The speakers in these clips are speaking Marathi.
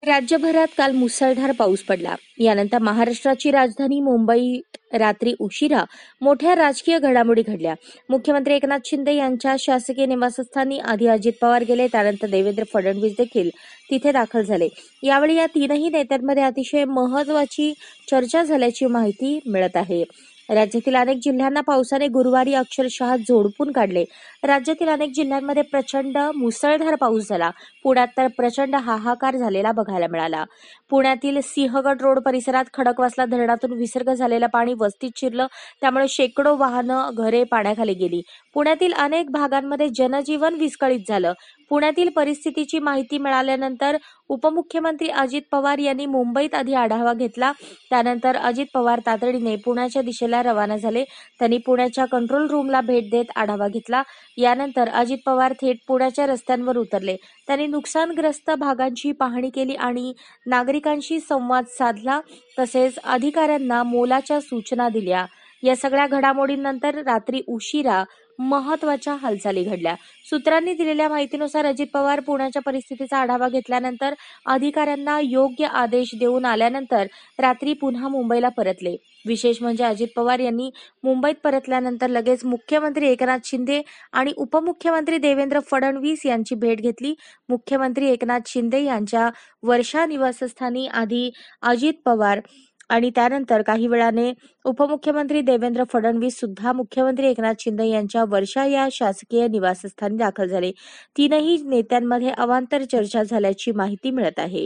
राज्यभरात काल मुसळधार पाऊस पडला. यानंतर महाराष्ट्राची राजधानी मुंबईत रात्री उशिरा मोठ्या राजकीय घडामोडी घडल्या. मुख्यमंत्री एकनाथ शिंदे यांच्या शासकीय निवासस्थानी आधी अजित पवार गेले, त्यानंतर देवेंद्र फडणवीस देखील तिथे दाखल झाले. यावेळी या तीनही नेत्यांमध्ये अतिशय महत्त्वाची चर्चा झाल्याची माहिती मिळत आहे. राज्यातील अनेक जिल्ह्यांना पावसाने गुरुवारी अक्षरशः झोडपून काढले. राज्यातील अनेक जिल्ह्यांमध्ये प्रचंड मुसळधार पाऊस झाला. पुण्यात तर प्रचंड हाहाकार झालेला बघायला मिळाला. पुण्यातील सिंहगड रोड परिसरात खडकवासला धरणातून विसर्ग झालेलं पाणी वस्तीत शिरलं, त्यामुळे शेकडो वाहनं, घरे पाण्याखाली गेली. पुण्यातील अनेक भागांमध्ये जनजीवन विस्कळीत झालं. पुण्यातील परिस्थितीची माहिती मिळाल्यानंतर उपमुख्यमंत्री अजित पवार यांनी मुंबईत आधी आढावा घेतला. त्यानंतर अजित पवार तातडीने पुण्याच्या दिशेला रवाना झाले. त्यांनी पुण्याच्या कंट्रोल रूमला भेट देत आढावा घेतला. यानंतर अजित पवार थेट पुण्याच्या रस्त्यांवर उतरले. त्यांनी नुकसानग्रस्त भागांची पाहणी केली आणि नागरिकांशी संवाद साधला, तसेच अधिकाऱ्यांना मोलाच्या सूचना दिल्या. या सगळ्या घडामोडींनंतर रात्री उशिरा महत्त्वाच्या हालचाली घडल्या. सूत्रांनी दिलेल्या माहितीनुसार अजित पवार पुण्याच्या परिस्थितीचा आढावा घेतल्यानंतर अधिकाऱ्यांना योग्य आदेश देऊन आल्यानंतर रात्री पुन्हा मुंबईला परतले. विशेष म्हणजे अजित पवार यांनी मुंबईत परतल्यानंतर लगेच मुख्यमंत्री एकनाथ शिंदे आणि उपमुख्यमंत्री देवेंद्र फडणवीस यांची भेट घेतली. मुख्यमंत्री एकनाथ शिंदे यांच्या वर्षा निवासस्थानी आधी अजित पवार आणि त्यानंतर काही वेळाने उपमुख्यमंत्री देवेंद्र फडणवीस सुद्धा मुख्यमंत्री एकनाथ शिंदे यांच्या वर्षा या शासकीय निवासस्थानी दाखल झाले. तीनही नेत्यांमध्ये अवांतर चर्चा झाल्याची माहिती मिळत आहे.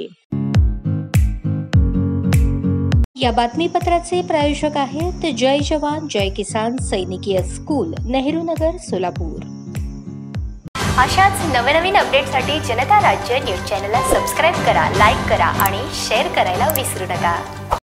या बातमीपत्राचे प्रायोजक आहेत जय जवान जय किसान सैनिकीय स्कूल, नेहरू नगर, सोलापूर. अशाच नवनवीन अपडेटसाठी जनता राज्य न्यूज चॅनलला सबस्क्राईब करा, लाईक करा आणि शेअर करायला विसरू नका.